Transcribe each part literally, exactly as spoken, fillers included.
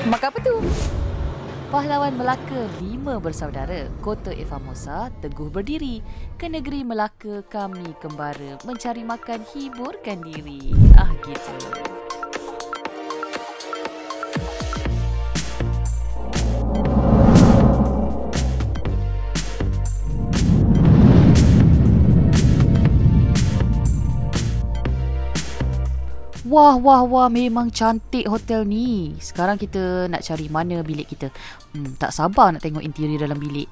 Makan apa tu? Pahlawan Melaka lima bersaudara, Kota Efamosa teguh berdiri. Ke negeri Melaka kami kembara, mencari makan hiburkan diri. Ah gitu. Wah, wah, wah, memang cantik hotel ni. Sekarang kita nak cari mana bilik kita. Hmm, tak sabar nak tengok interior dalam bilik.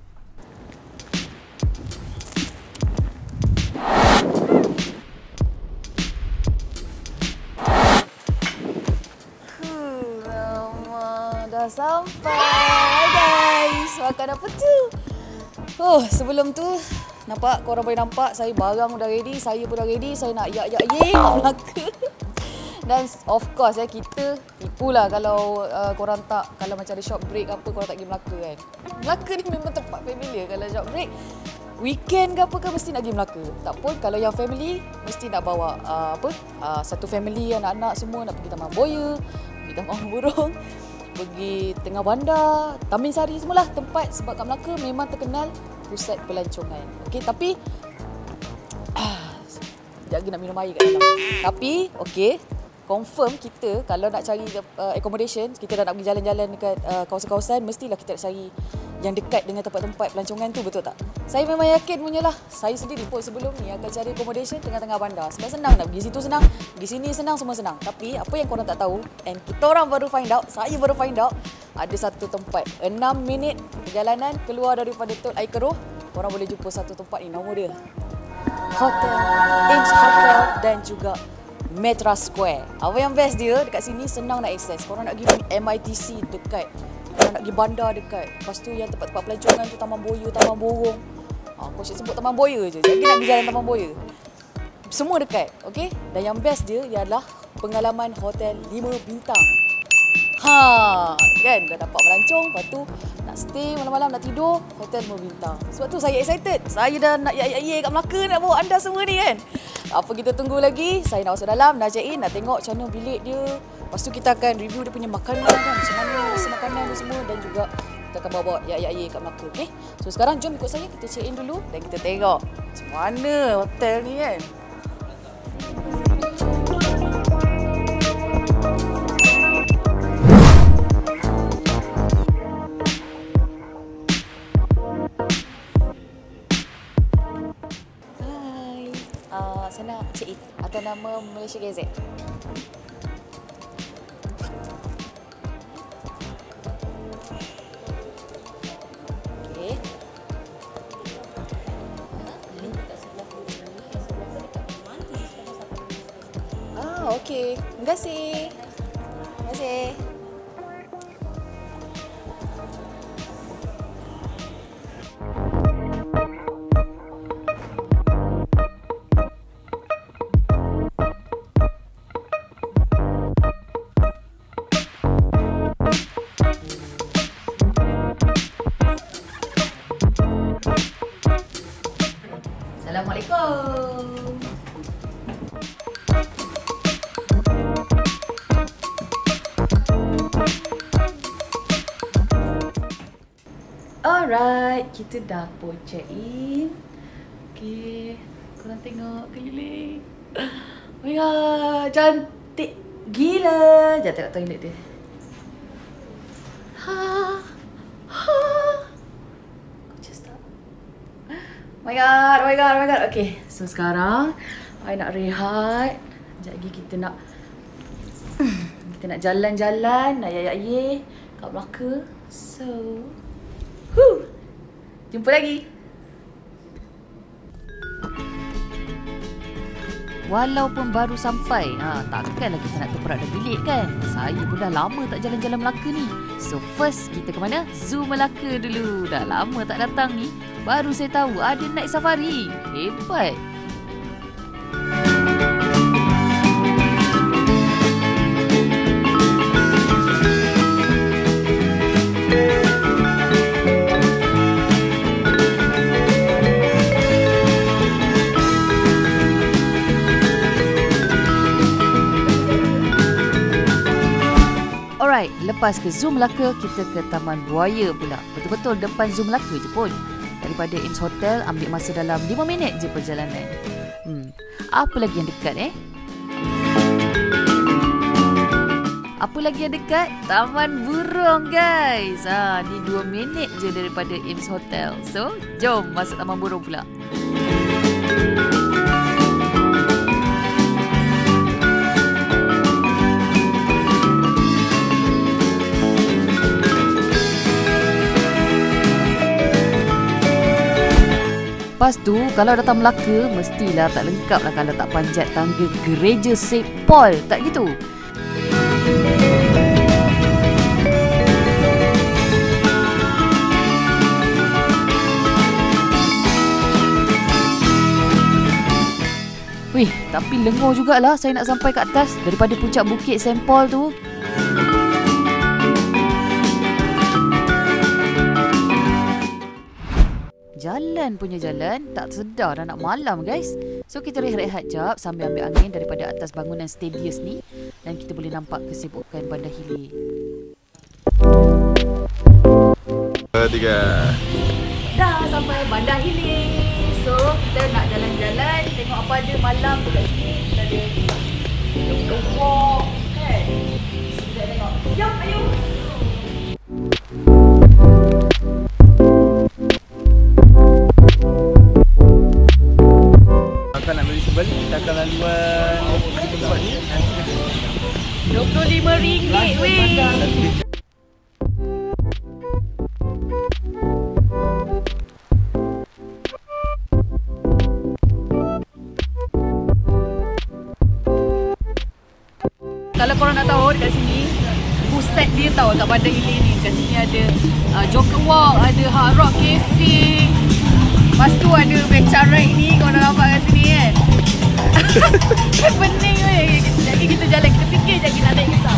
Huh, lama dah sampai. Hai guys, makan apa tu? Oh, sebelum tu nampak, korang boleh nampak saya barang dah ready, saya pun dah ready. Saya nak yak-yak ye kat Melaka. Dan of course ya, kita tipulah kalau uh, korang tak, kalau macam ada shop break apa, korang tak pergi Melaka kan. Melaka ni memang tempat familiar. Kalau shop break, weekend ke apa ke, mesti nak pergi Melaka. Tak pun kalau yang family, mesti nak bawa uh, apa uh, satu family, anak-anak semua nak pergi Taman Boya, pergi Taman Burung, pergi Tengah Bandar, Taman Sari, semualah tempat. Sebab kat Melaka memang terkenal pusat pelancongan. Okey, tapi ah, sekejap lagi nak minum air kat dalam. Tapi okey, confirm kita kalau nak cari uh, accommodation, kita dah nak pergi jalan-jalan dekat uh, kawasan-kawasan, mestilah kita nak cari yang dekat dengan tempat-tempat pelancongan tu, betul tak? Saya memang yakin punya lah. Saya sendiri pun sebelum ni akan cari accommodation tengah-tengah bandar. Sebab senang nak pergi situ, senang, pergi sini senang, semua senang. Tapi apa yang korang tak tahu, and kita orang baru find out, saya baru find out, ada satu tempat enam minit perjalanan keluar daripada Tol Air Keruh, korang boleh jumpa satu tempat ni. Nama dia Hotel Ames Hotel dan juga Metra Square. Apa yang best dia, dekat sini senang nak akses. Korang nak pergi M I T C dekat, korang nak pergi bandar dekat. Lepas tu yang tempat-tempat pelancongan tu, Taman Boya, Taman Burung. Ha, aku asyik sebut Taman Boya je. Jadi nak pergi jalan Taman Boya. Semua dekat, okey? Dan yang best dia ialah pengalaman hotel lima bintang. Ha, kan? Dah dapat melancong, lepas tu nak stay malam-malam, nak tidur, hotel lima bintang. Sebab tu saya excited. Saya dah nak ya-ya-ya kat Melaka, nak bawa anda semua ni kan. Apa kita tunggu lagi? Saya nak masuk dalam, nak check in, nak tengok macam mana bilik dia. Lepas tu kita akan review dia punya makanan kan, macam mana rasa makanan dia semua, dan juga kita akan bawa ya-ya-ya kat Melaka, okey? So sekarang jom ikut saya, kita check in dulu dan kita tengok macam mana hotel ni kan. Saya nak check in atas nama Malaysia Gazette. Okey. Ah, okey. Terima kasih. Terima kasih. Assalamualaikum. Alright, kita dah pun check in. Okay, korang tengok keliling. Oh my god, cantik gila. Jangan tengok toilet dia. Ha. Ha. Oh my god, oh my god, oh my god. Okay, so sekarang I nak rehat. Sekejap lagi kita nak kita nak jalan-jalan, nak ya-ya-ye kat Melaka. So, huh, jumpa lagi. Walaupun baru sampai, ha, takkanlah kita nak terperak dah bilik kan. Saya pun dah lama tak jalan-jalan Melaka ni. So first kita ke mana? Zoo Melaka dulu. Dah lama tak datang ni. Baru saya tahu ada night safari. Hebat. Lepas ke Zoo Melaka, kita ke Taman Buaya pula. Betul-betul depan Zoo Melaka je pun. Daripada Ames Hotel ambil masa dalam lima minit je perjalanan. Hmm. Apa lagi yang dekat eh? Apa lagi yang dekat? Taman Burung guys. Ha, ni dua minit je daripada Ames Hotel. So, jom masuk Taman Burung pula. Lepas tu, kalau datang Melaka, mestilah tak lengkap lah kalau tak panjat tangga Gereja Saint Paul. Tak gitu? Wih, tapi lengur jugalah saya nak sampai ke atas daripada puncak bukit Saint Paul tu. Jalan punya jalan, tak sedar dah nak malam guys. So kita rehat-rehat jap sambil ambil angin daripada atas bangunan Stadius ni. Dan kita boleh nampak kesibukan Bandar Hilir. Tiga. Dah sampai Bandar Hilir. So kita nak jalan-jalan, tengok apa ada malam tu kat sini. Kita ada kewok kan. Kita tengok. Jom, ayo. Akan nak beli sebalik, kita akan laluan tempat ni. dua puluh lima ringgit weh. Kalau korang nak tahu dekat sini, pusat dia tahu kat Bandar Hilir ni. Kat sini ada uh, Joker Walk, ada Hard Rock Cafe. Lepas tu ada beca ride ni, korang nak nampak kat sini kan. Kan pening weh. Jadi kita jalan, kita fikir je kita nak naik kisah.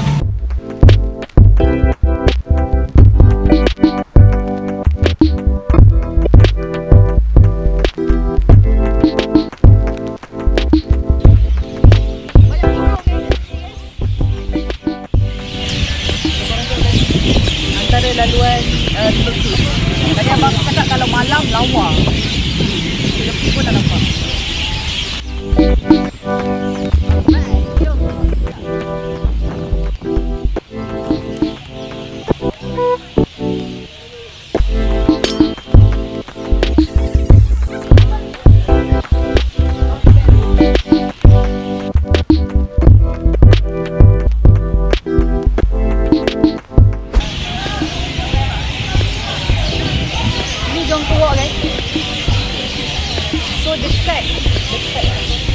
Antara laluan uh, river cruise. Tadi abang cakap kalau malam lawa. Kita pun dah nampak. So dekat, dekat.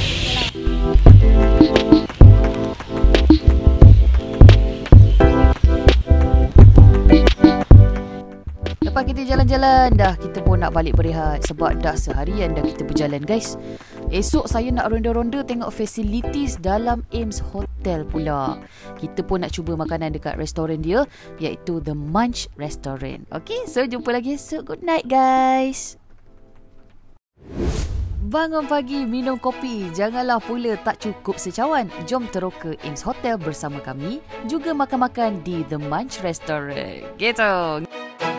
Lepas kita jalan-jalan dah, kita pun nak balik berehat sebab dah seharian dah kita berjalan guys. Esok saya nak ronda-ronda tengok facilities dalam Ames Hotel pula. Kita pun nak cuba makanan dekat restoran dia, iaitu The Munch Restaurant. Okay, so jumpa lagi esok. Good night guys. Bangun pagi minum kopi, janganlah pula tak cukup secawan. Jom teroka Ames Hotel bersama kami, juga makan-makan di The Munch Restaurant. Gitu.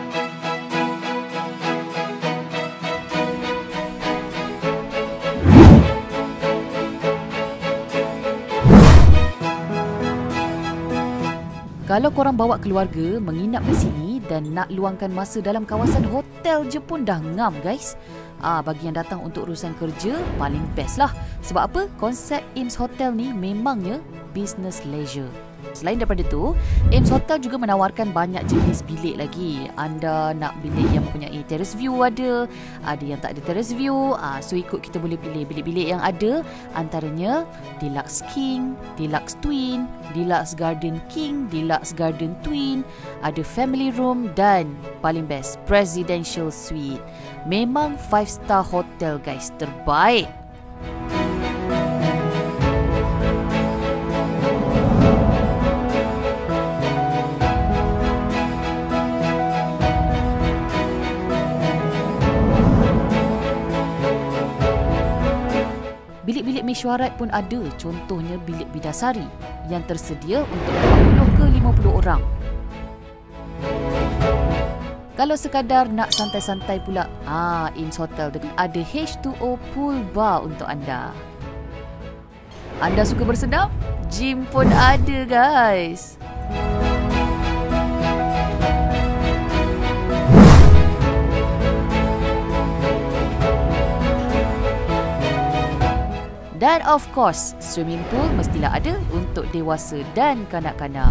Kalau korang bawa keluarga menginap di sini dan nak luangkan masa dalam kawasan hotel je pun dah ngam guys. Ah, bagi yang datang untuk urusan kerja, paling best lah. Sebab apa? Konsep Ames Hotel ni memangnya business leisure. Selain daripada tu, Ames Hotel juga menawarkan banyak jenis bilik lagi. Anda nak bilik yang mempunyai terrace view ada, ada yang tak ada terrace view. Ah, so ikut kita boleh pilih bilik-bilik yang ada. Antaranya Deluxe King, Deluxe Twin, Deluxe Garden King, Deluxe Garden Twin, ada Family Room dan paling best Presidential Suite. Memang five star hotel guys, terbaik. Bilik-bilik mesyuarat pun ada, contohnya bilik bidasari yang tersedia untuk empat puluh ke lima puluh orang. Kalau sekadar nak santai-santai pula, ah, Ames Hotel ada H two O pool bar untuk anda. Anda suka bersenam? Gym pun ada, guys. Dan of course, swimming pool mestilah ada untuk dewasa dan kanak-kanak.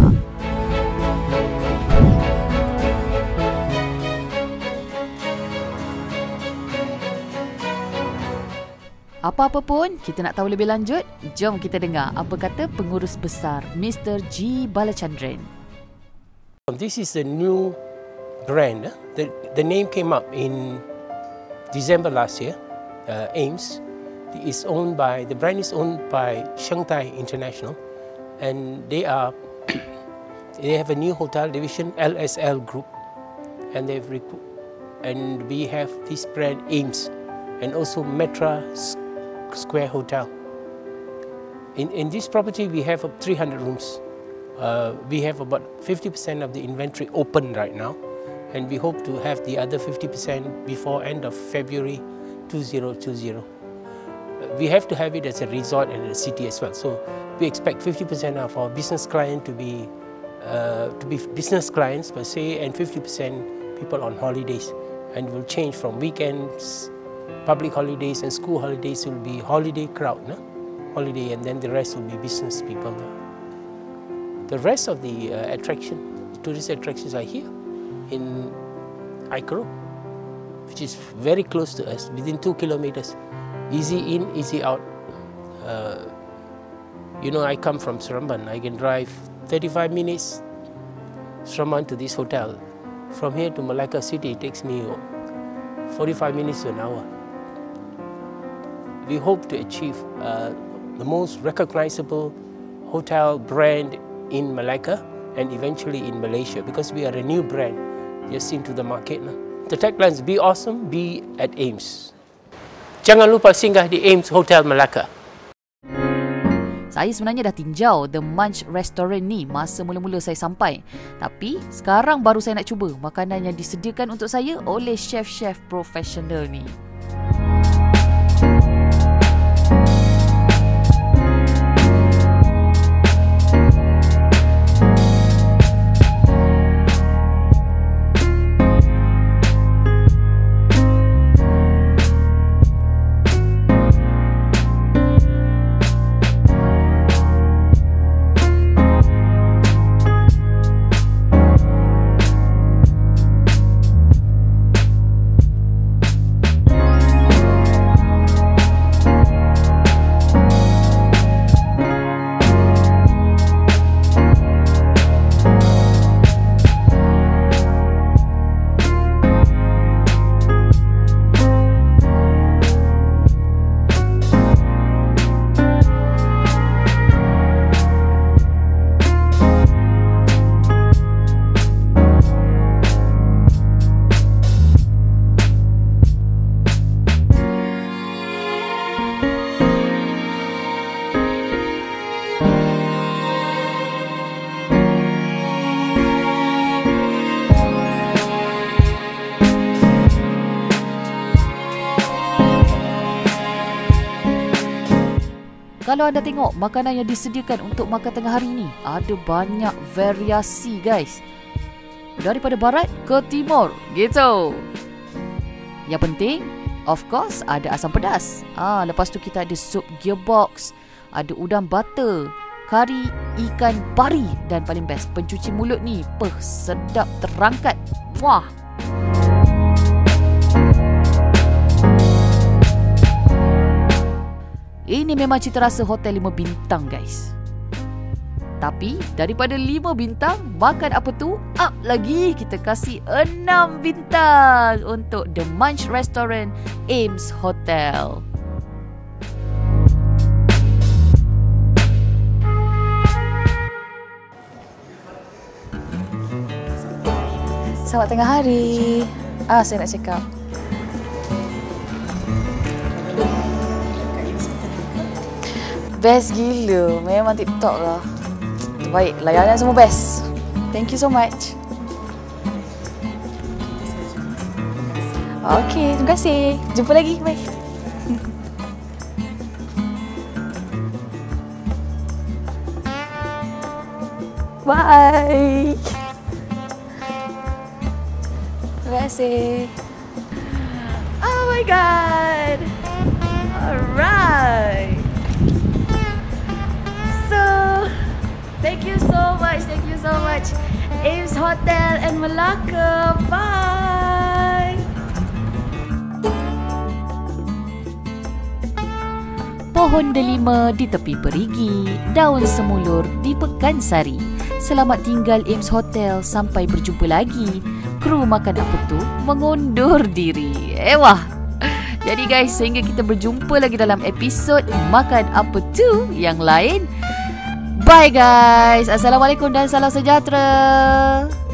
Apa-apa pun, kita nak tahu lebih lanjut, jom kita dengar apa kata pengurus besar Mister G. Balachandran. This is a new brand. The, the name came up in December last year, uh, Ames. Is owned by, the brand is owned by Shengtai International, and they are, they have a new hotel division, L S L Group, and they've, and we have this brand Ames, and also Metra Square Hotel. In, in this property, we have three hundred rooms. Uh, we have about fifty percent of the inventory open right now, and we hope to have the other fifty percent before end of February two thousand twenty. We have to have it as a resort and a city as well. So we expect fifty percent of our business client to be uh, to be business clients per se, and fifty percent people on holidays. And it will change from weekends, public holidays, and school holidays will be holiday crowd, no? Holiday, and then the rest will be business people. The rest of the uh, attraction, tourist attractions are here in Aikaro, which is very close to us, within two kilometers. Easy in, easy out. Uh, you know, I come from Seremban. I can drive thirty-five minutes Seremban to this hotel. From here to Malacca City, it takes me forty-five minutes to an hour. We hope to achieve uh, the most recognizable hotel brand in Malacca and eventually in Malaysia, because we are a new brand just into the market. The tagline is "Be awesome, be at Ames." Jangan lupa singgah di Ames Hotel Malacca. Saya sebenarnya dah tinjau The Munch Restaurant ni masa mula-mula saya sampai. Tapi sekarang baru saya nak cuba makanan yang disediakan untuk saya oleh chef-chef profesional ni. Kalau anda tengok makanan yang disediakan untuk makan tengah hari ni, ada banyak variasi, guys. Daripada barat ke timur, gitu. Yang penting, of course, ada asam pedas. Ah, lepas tu kita ada sup gearbox, ada udang butter, kari ikan pari, dan paling best, pencuci mulut ni, peh, sedap terangkat. Wah. Ini memang cita rasa hotel lima bintang, guys. Tapi daripada lima bintang, makan apa tu? Up lagi, kita kasih enam bintang untuk The Munch Restaurant Ames Hotel. Selamat tengah hari. Ah, saya nak check out. Best gila. Memang TikTok lah. Baik, layanan semua best. Thank you so much. Okey, terima kasih. Jumpa lagi. Bye. Bye. Terima kasih. Oh my god. Alright. So, thank you so much. Thank you so much. Ames Hotel and Malacca. Bye. Pohon delima di tepi perigi, daun semulur di Pekansari. Selamat tinggal Ames Hotel, sampai berjumpa lagi. Kru Makan Apa Tu mengundur diri. Ewah. Jadi guys, sehingga kita berjumpa lagi dalam episod Makan Apa Tu yang lain. Bye guys. Assalamualaikum dan salam sejahtera.